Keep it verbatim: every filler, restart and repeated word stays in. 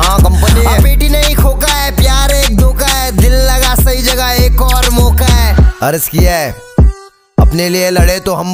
हाँ कंपनी है। बेटी नहीं खोका है, प्यार एक धोखा है, दिल लगा सही जगह एक और मौका है। अर्ज किया है अपने लिए लड़े तो हम